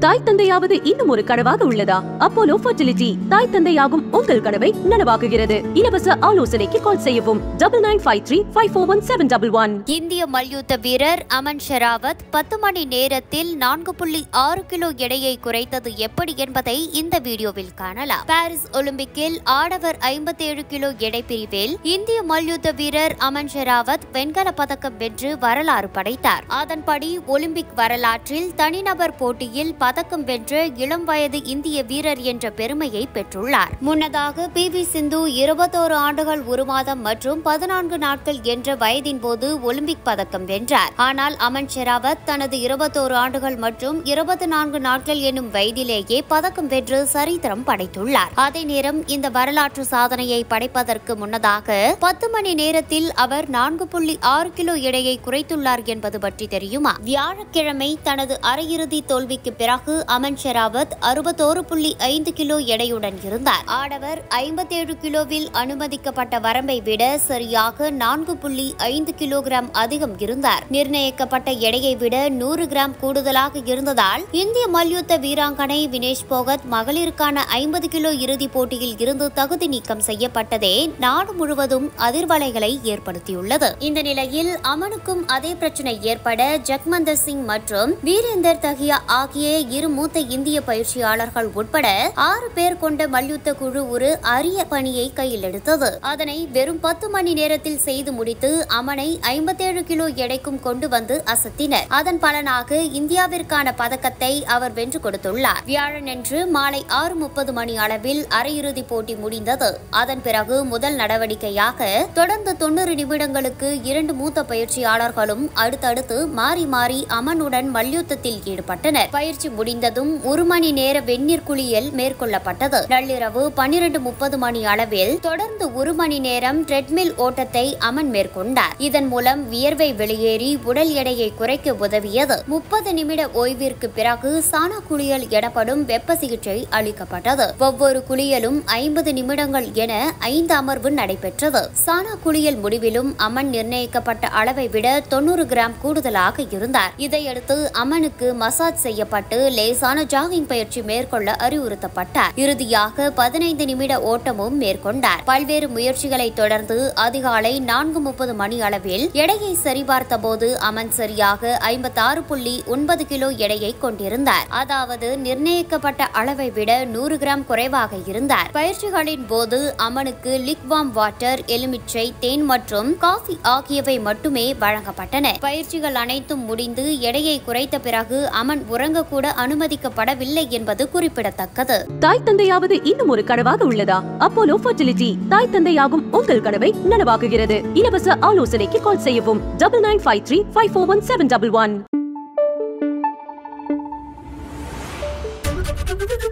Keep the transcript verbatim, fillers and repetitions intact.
தாய் தந்தையாவது இன்னும் ஒரு கனவாக உள்ளதா? அப்போலோ ஃபர்டிலிட்டி தாய் தந்தையாகும் உங்கள் கனவை நனவாக்குகிறது. இலவச ஆலோசனைக்கு கால் செய்யவும் double nine five three five four one seven double one. இந்திய மல்யுத்த வீரர் அமன் ஷெராவத் பத்து மணி நேரத்தில் நான்கு புள்ளி ஆறு கிலோ எடையை குறைத்தது எப்படி என்பதை இந்த வீடியோவில் காணலாம். பாரிஸ் ஒலிம்பிக்கில் ஆடவர் ஐம்பத்தி ஏழு கிலோ எடை பிரிவில் இந்திய மல்யுத்த வீரர் அமன் ஷெராவத் வெண்கல பதக்கம் வென்று வரலாறு படைத்தார். அதன்படி ஒலிம்பிக் வரலாற்றில் தனிநபர் போட்டியில் பதக்கம் வென்ற இளம் வயது இந்திய வீரர் என்ற பெருமையை பெற்றுள்ளார். முன்னதாக பி வி சிந்து இருபத்தோரு ஆண்டுகள் ஒரு மாதம் மற்றும் பதினான்கு நாட்கள் என்ற வயதின் போது ஒலிம்பிக் பதக்கம் வென்றார். ஆனால் அமன் ஷெராவத் தனது இருபத்தோரு ஆண்டுகள் மற்றும் இருபத்தி நான்கு நாட்கள் என்னும் வயதிலேயே பதக்கம் வென்று சரித்திரம் படைத்துள்ளார். அதே நேரம் இந்த வரலாற்று சாதனையை படைப்பதற்கு முன்னதாக பத்து மணி நேரத்தில் அவர் நான்கு புள்ளி ஆறு கிலோ எடையை குறைத்துள்ளார் என்பது பற்றி தெரியுமா? வியாழக்கிழமை தனது அரையிறுதி தோல்விக்கு பிறகு அமன் ஷெராவத் அறுபத்தோரு புள்ளி ஐந்து கிலோ எடையுடன் இருந்தார். ஆடவர் ஐம்பத்தி ஏழு கிலோவில் அனுமதிக்கப்பட்ட வரம்பை விட சரியாக நான்கு புள்ளி ஐந்து கிலோகிராம் அதிகம் இருந்தார். நிர்ணயிக்கப்பட்ட எடையை விட நூறு கிராம் கூடுதலாக இருந்ததால் இந்திய மல்யுத்த வீராங்கனை வினேஷ் போகத் மகளிருக்கான ஐம்பது கிலோ இறுதிப் போட்டியில் இருந்து தகுதி நீக்கம் செய்யப்பட்டதே நாடு முழுவதும் அதிர்வலைகளை ஏற்படுத்தியுள்ளது. இந்த நிலையில் அமனுக்கும் அதே பிரச்சனை ஏற்பட ஜக்மந்தர் சிங் மற்றும் வீரேந்தர் தஹியா ஆகிய இரு மூத்த இந்திய பயிற்சியாளர்கள் உட்பட ஆறு பேர் கொண்ட மல்யுத்த குழு ஒரு அரிய பணியை கையில் எடுத்தது. அதனை வெறும் பத்து மணி நேரத்தில் செய்து முடித்து அமனை ஐம்பத்தி ஏழு கிலோ எடைக்கும் கொண்டு வந்து அசத்தினர். அதன் பலனாக இந்தியாவிற்கான பதக்கத்தை அவர் வென்று கொடுத்துள்ளார். வியாழனன்று மாலை ஆறு முப்பது மணி அளவில் அரையிறுதி போட்டி முடிந்தது. அதன் பிறகு முதல் நடவடிக்கையாக தொடர்ந்து தொன்னூறு நிமிடங்களுக்கு இரண்டு மூத்த பயிற்சியாளர்களும் அடுத்தடுத்து மாறி மாறி அமனுடன் மல்யுத்தத்தில் ஈடுபட்டனர். பயிற்சி முடிந்ததும் ஒரு மணி நேர வெந்நீர் குளியல் மேற்கொள்ளப்பட்டது. நள்ளிரவு பன்னிரண்டு முப்பது மணி அளவில் தொடர்ந்து ஒரு மணி நேரம் ட்ரெட்மில் ஓட்டத்தை அமன் மேற்கொண்டார். இதன் மூலம் வியர்வை வெளியேறி உடல் எடையை குறைக்க உதவியது. முப்பது நிமிட ஓய்விற்கு பிறகு சானா குளியல் எனப்படும் வெப்ப சிகிச்சை அளிக்கப்பட்டது. ஒவ்வொரு குளியலும் ஐம்பது நிமிடங்கள் என ஐந்து அமர்வு நடைபெற்றது. சானா குளியல் முடிவிலும் அமன் நிர்ணயிக்கப்பட்ட அளவை விட தொன்னூறு கிராம் கூடுதலாக இருந்தார். இதையடுத்து அமனுக்கு மசாஜ் செய்யப்பட்டு லேசான ஜாகிங் பயிற்சி மேற்கொள்ள அறிவுறுத்தப்பட்டார். இறுதியாக பதினைந்து நிமிட ஓட்டமும் மேற்கொண்டார். பல்வேறு முயற்சிகளை தொடர்ந்து அதிகாலை நான்கு முப்பது மணி அளவில் எடையை சரிபார்த்த போது அமன் சரியாக ஐம்பத்தி ஆறு புள்ளி ஒன்பது கிலோ எடையை கொண்டிருந்தார். அதாவது நிர்ணயிக்கப்பட்ட அளவை விட நூறு கிராம் குறைவாக இருந்தார். பயிற்சிகளின் போது அமனுக்கு லிக்வாம் வாட்டர், எலுமிச்சை, தேன் மற்றும் காஃபி ஆகியவை மட்டுமே வழங்கப்பட்டன. பயிற்சிகள் அனைத்தும் முடிந்து எடையை குறைத்த பிறகு அமன் உறங்க கூட அனுமதிக்கப்படவில்லை என்பது குறிப்பிடத்தக்கது. தாய் தந்தையாவது இன்னும் ஒரு கனவாக உள்ளதா? அப்போலோ ஃபர்டிலிட்டி தாய் தந்தையாகும் உங்கள் கனவை நனவாக்குகிறது. இலவச ஆலோசனைக்கு கால் செய்யவும் double nine five three five four one seven double one.